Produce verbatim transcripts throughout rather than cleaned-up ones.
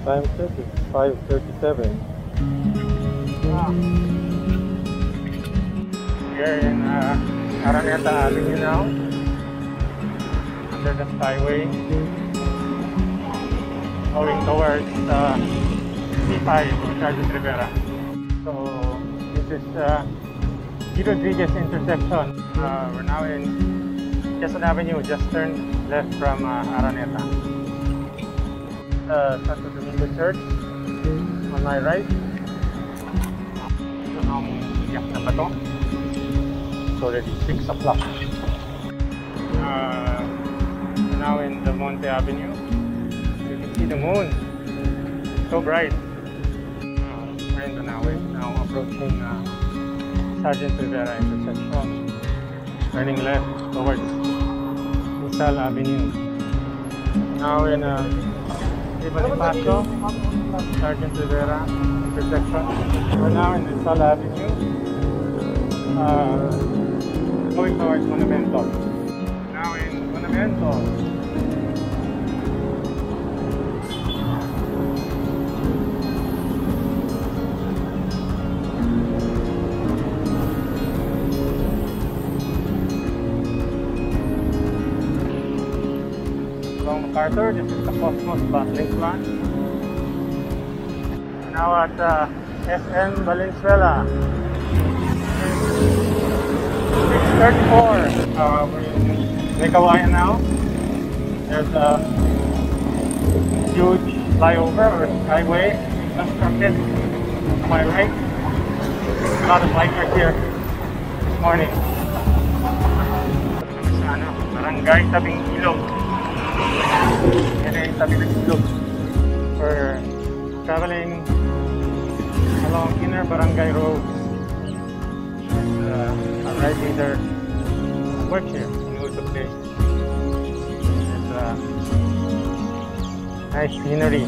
Time check is five thirty-seven. Ah. We're in uh, Araneta Avenue now, under the skyway, going towards uh, C five, Sergeant Rivera. So this is uh, Rodriguez intersection. Uh, we're now in Quezon Avenue, just turned left from uh, Araneta. Uh, Santo Domingo Church on my right. Ito ang iyak na ba to? It's already six o'clock. Uh, now in the Monte Avenue. You can see the moon. So bright. Uh, we're in the now, now approaching uh, Sergeant Rivera intersection. Turning left towards Rizal Avenue. Now in uh, Bonifacio, Sergeant Rivera intersection. We're now in Rizal Avenue, uh, going towards Monumento. Now in Monumento. MacArthur, this is the Cosmos Bottling Plant. Now at uh, S N Valenzuela. six thirty-four. Uh, we're in Bocaue now. There's a huge flyover or skyway constructed to my right. A lot of bikers here this morning. Sa ano, barangay tabing ilog. Yan ay tabi ng ilog. We're traveling along inner barangay roads. And uh, our ride leader works here. He knows the place. There's uh, nice scenery.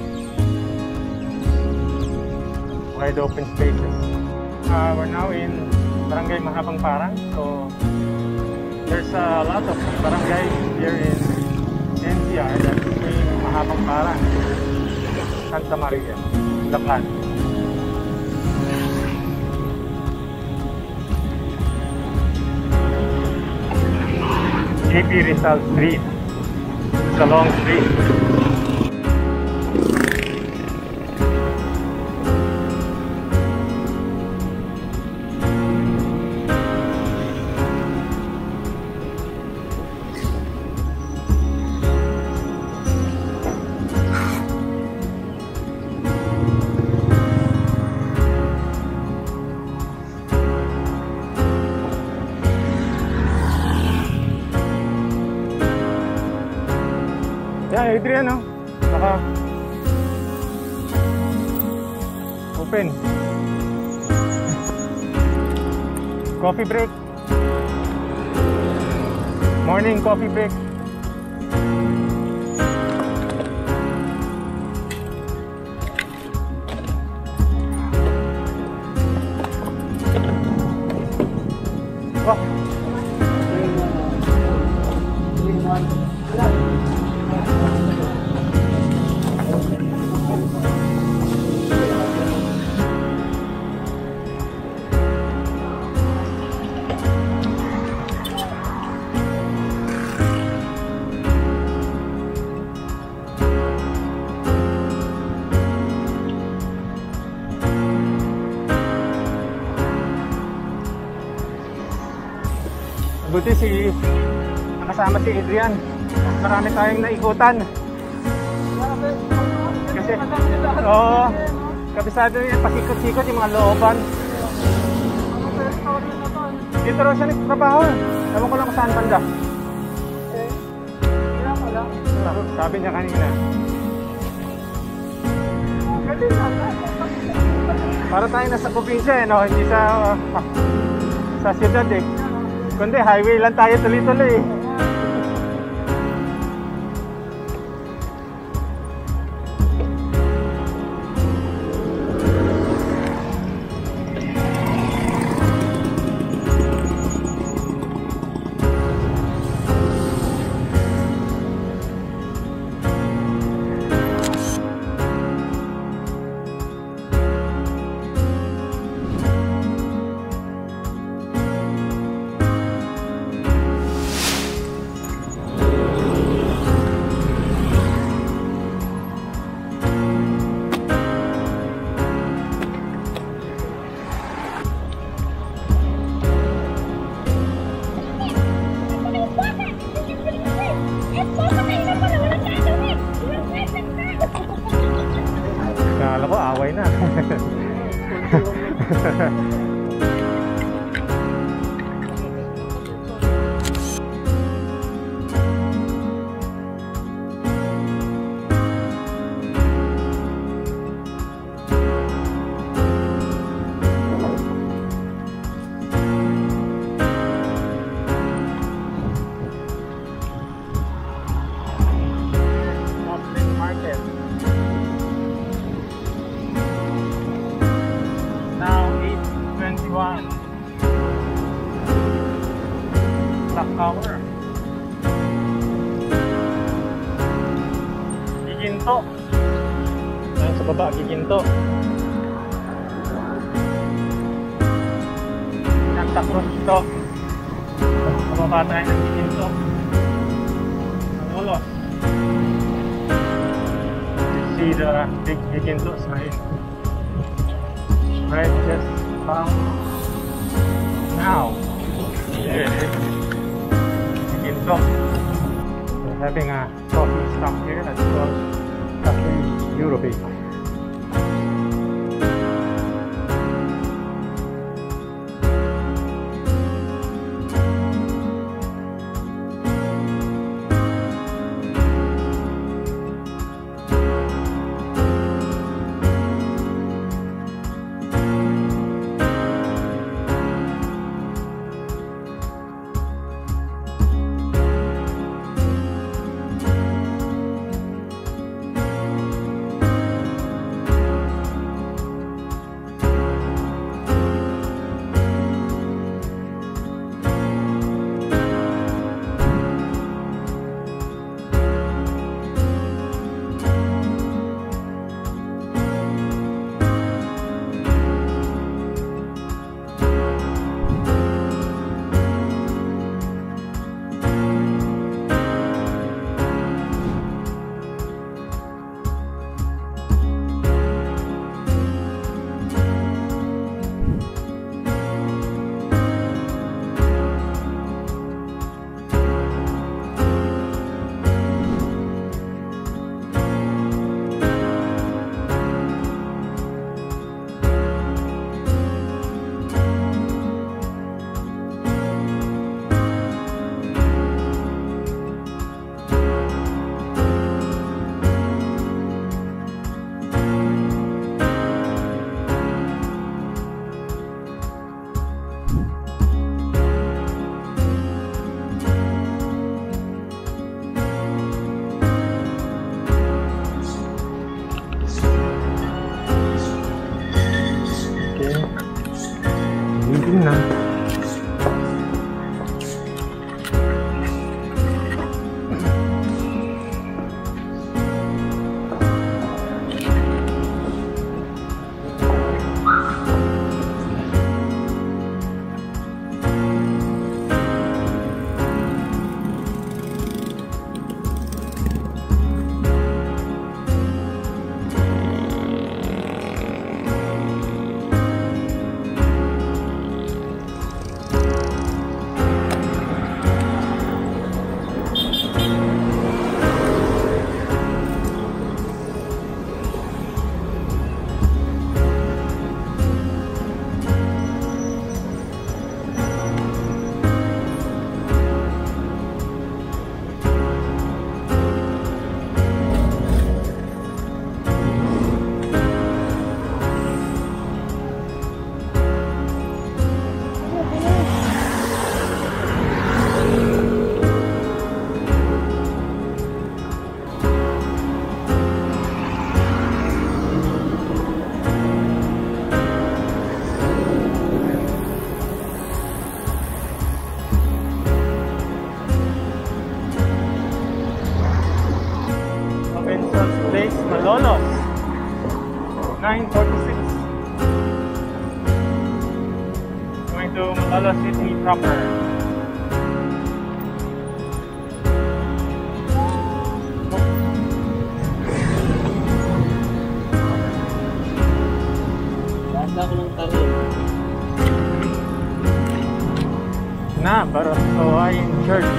Wide open spaces. Uh, we're now in Barangay Mahabang Parang. So there's a lot of barangays here in N C R that's between Mahabang Parang, Santa Maria, Bulakan. J P Rizal Street. It's a long street. Yeah, Adrian, no? Naka open. Coffee break. Morning coffee break. Oh. Buti si nakasama si Adrian. Marami tayong naikutan. Kasi oo, kabisado niya pasikot-sikot yung mga looban. Dito raw siya nagtrabaho. Ewan ko lang kung saan banda. Eh, kaya ko lang. Sabi niya kanina. Para tayo nasa probinsya eh, no? Hindi sa uh, sa Ciudad eh. Kundi highway lang tayo tuloy-tuloy. Guiguinto. Ayan sa baba, Guiguinto. Santa Cruz ito. Sa baba tayo ng Guiguinto. Malolos. You see the big Guiguinto sign. Right, just found now. Here it is. Guiguinto. We're having a coffee stop here that's called Eurobake. Malolos, nine forty-six. Going to Malolos City proper. Ganda ko ng tarin. Na, Barasoain Church.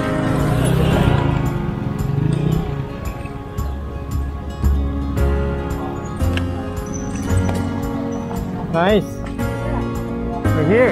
Nice. We're here.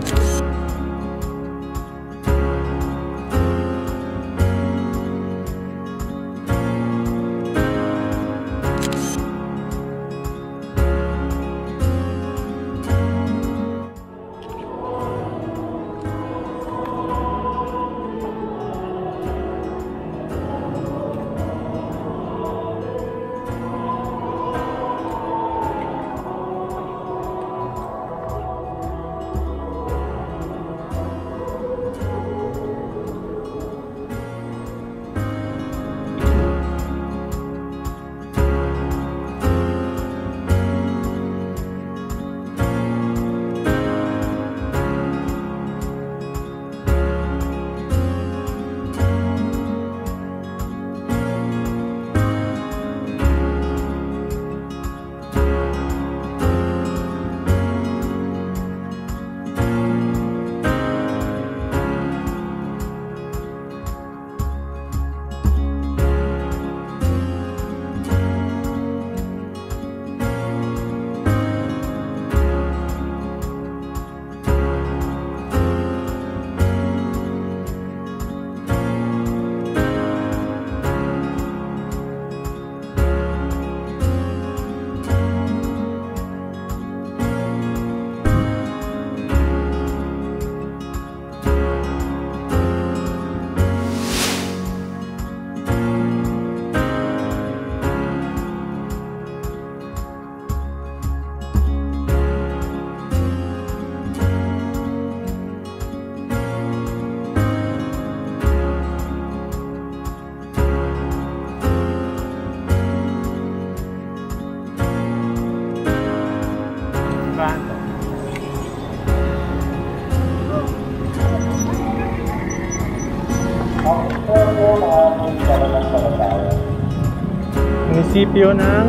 Munisipyo ng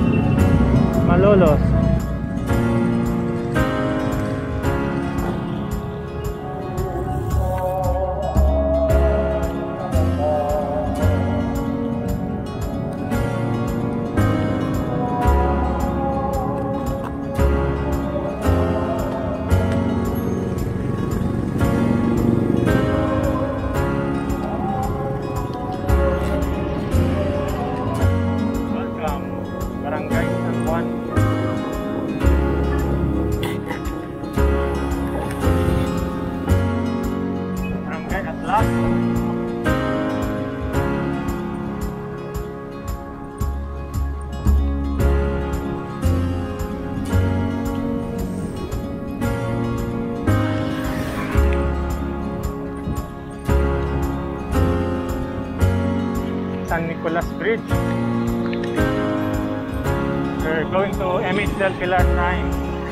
Malolos. Bridge. We're going to M H del Pilar Shrine.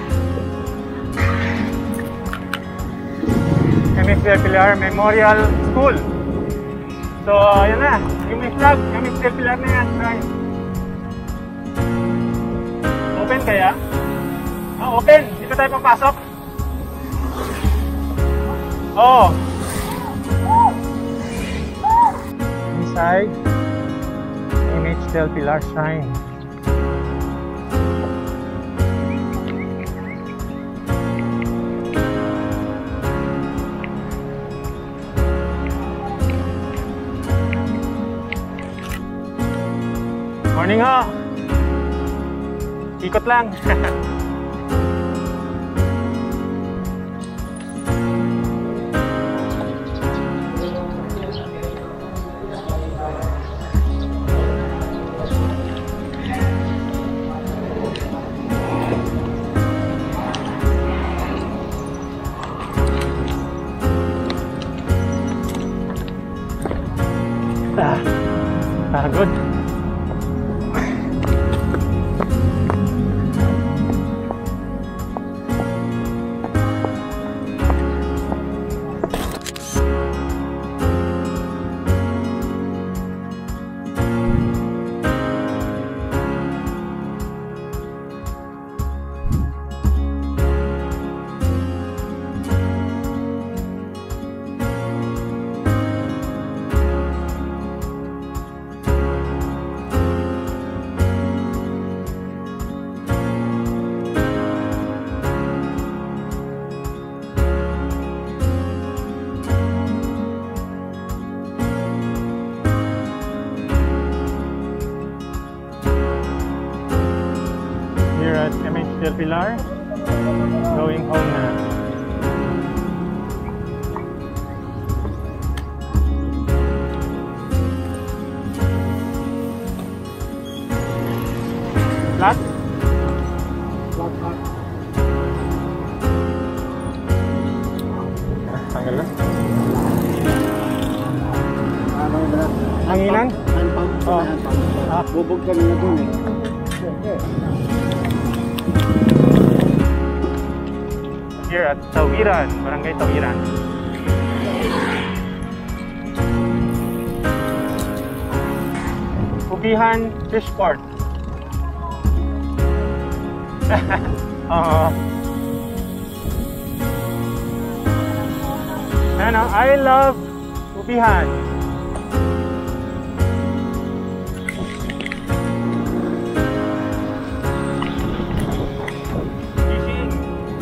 M H del Pilar Memorial School. So, ayan na. Yung may flag, M H del Pilar na yan, shrine. Open kaya? Ah, open. Dito tayo papasok. Oh. Inside M H del Pilar Shrine. Morning ho! Ikot lang. Pagod. at M H Del Pilar. Going home na. Flat? Flat flat. Tanggal lang. Ano ba? Hanginan? Hand pump. Oh. Hand pump. Ah. Bubog kami na dun eh. Here at Tawiran, Barangay Tawiran. Ubihan Fish Port. uh, ano, I love Ubihan. Fishing.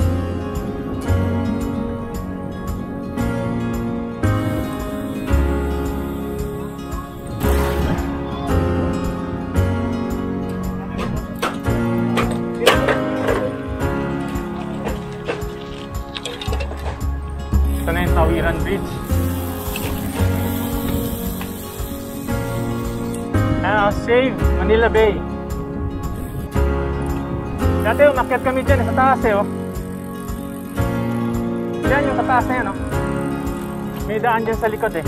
Ito na yung Tawiran Bridge. Ah, save Manila Bay. Dati umakyat kami dyan sa taas eh, oh. Yan yung sa taas na yan, oh. May daan dyan sa likod eh.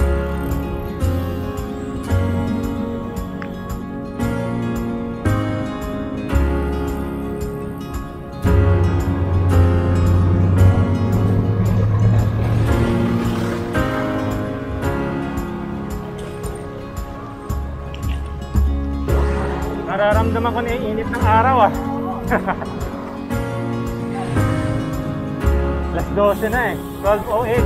Nararamdaman ko na yung init ng araw ah. alas dose na eh. twelve oh eight.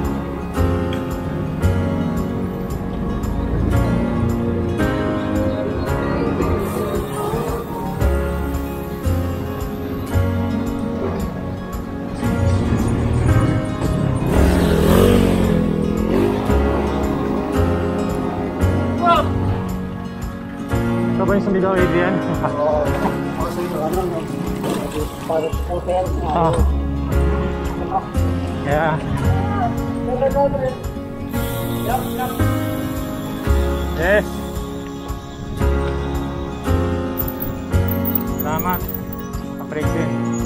Ito ba yung sumigaw, Adrian? Oo. Kasi yung ano, para sa hotel. Ah. Yeah. Yes. Salamat. Appreciate.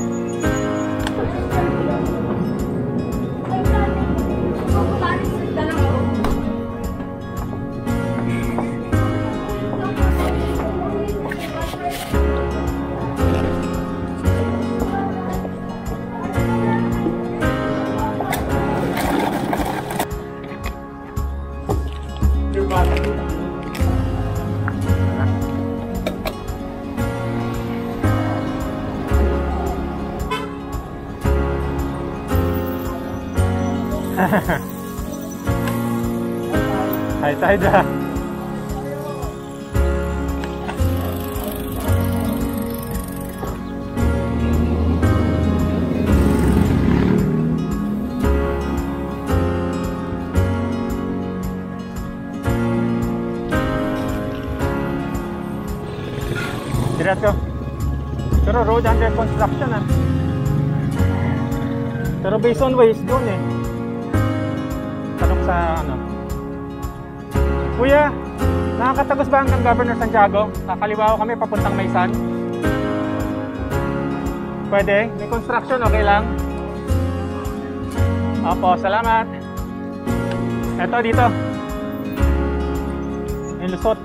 High tide ah. Diretso. Pero road under construction ah. Pero based on ways doon eh. Tanong sa ano. Kuya, nakakatagos ba hanggang Governor Santiago? Kakaliwa ko kami papuntang Maysan. Pwede? May construction, okay lang? Opo, salamat. Eto dito. May lusot.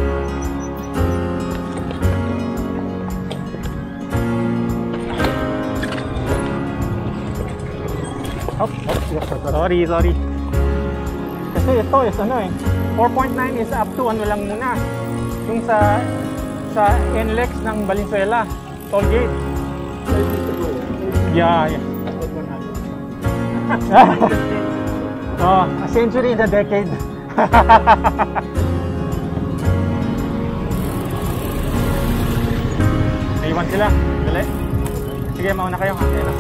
Oh, oh, sorry, sorry. Kasi ito is ano eh. four point nine is up to ano lang muna. Yung sa sa N L E X ng Valenzuela toll gate. Yeah, yeah. Oh, a century in a decade. Naiwan sila. Dali. Sige, mauna kayo. Okay na.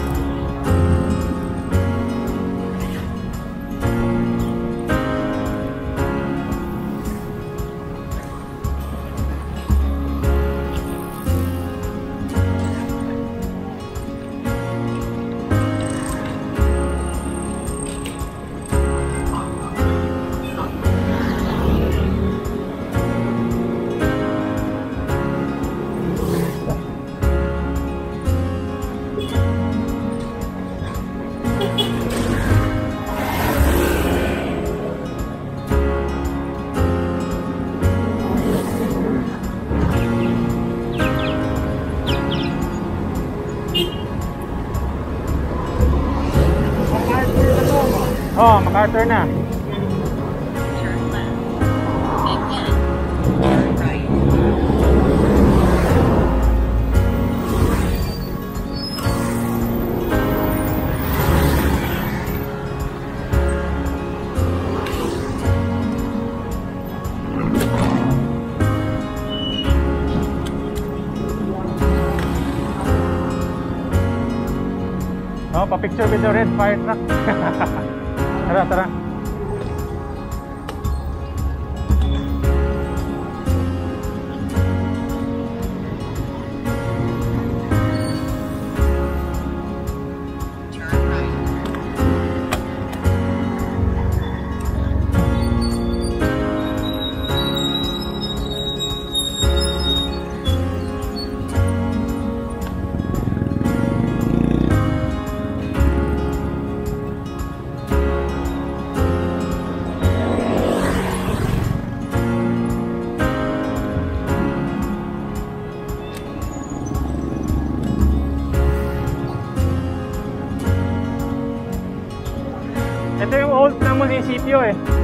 Oh, MacArthur na. Turn left. Again, turn right. Oh, pa-picture with the red fire truck. Tara, tara. Turn right. Ito yung old na munisipyo eh.